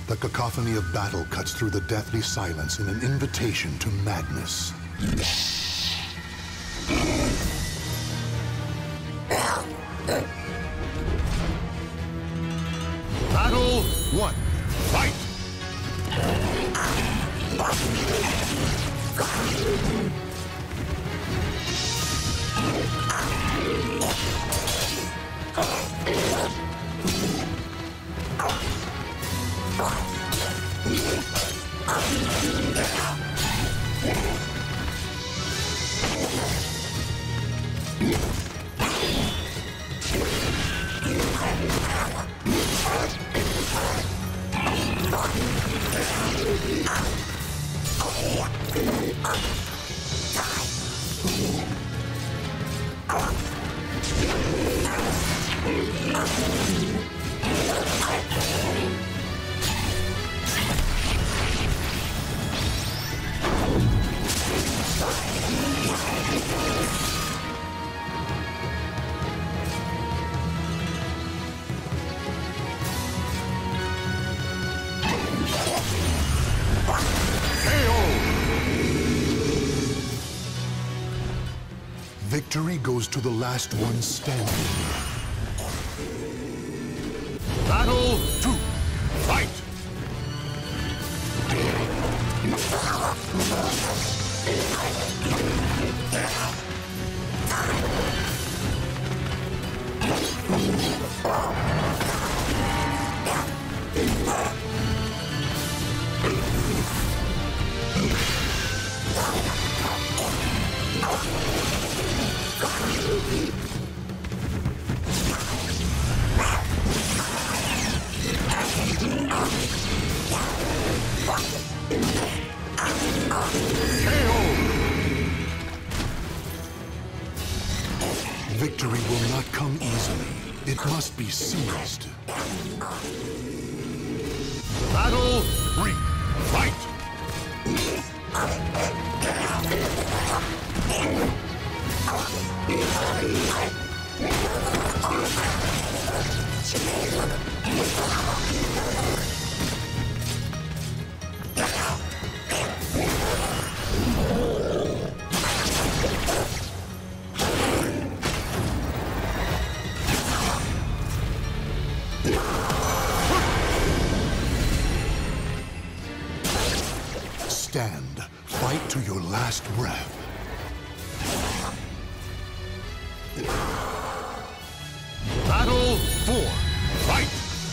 The cacophony of battle cuts through the deathly silence in an invitation to madness. Battle 1. Fight! Victory goes to the last one standing. Battle 2. Fight! Victory will not come easily. It must be seized. Battle 3. Fight! Stand. Fight to your last breath. Battle 4. Fight!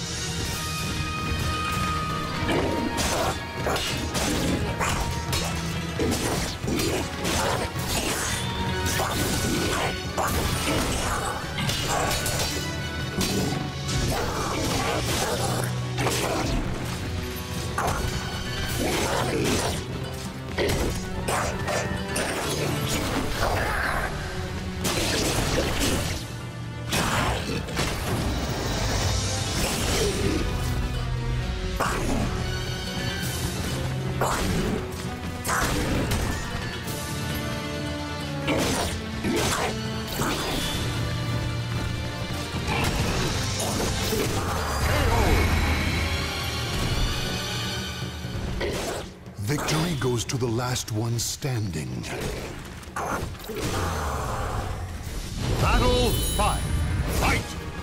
Victory goes to the last one standing. Battle 5. Fight!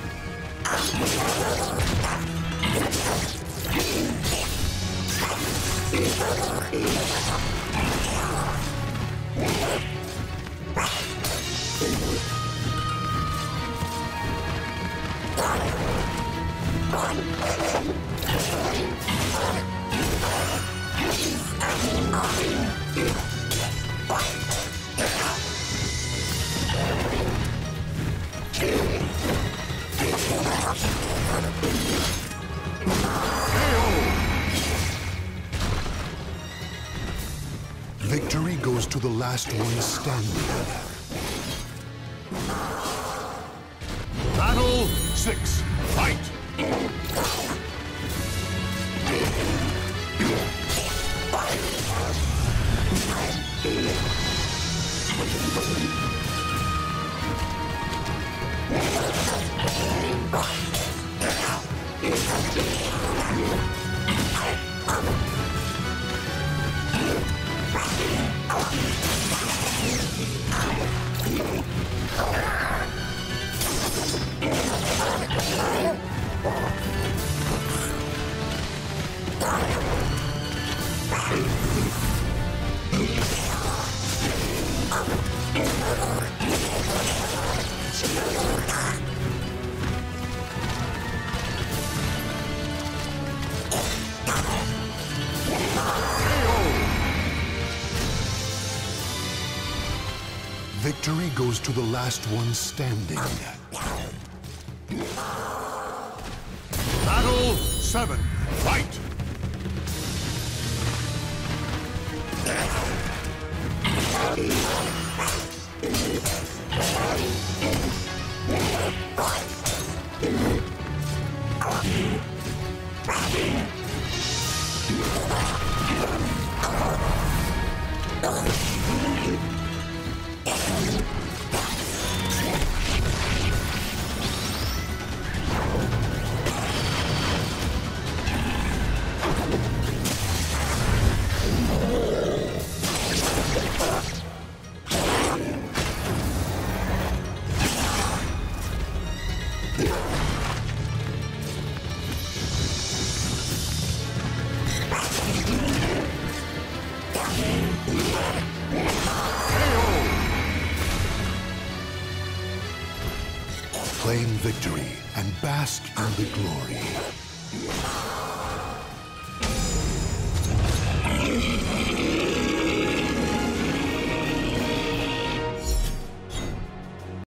Victory goes to the last one standing. Battle 6. Fight! Victory goes to the last one standing. Battle 7. Fight! Claim victory and bask in the glory.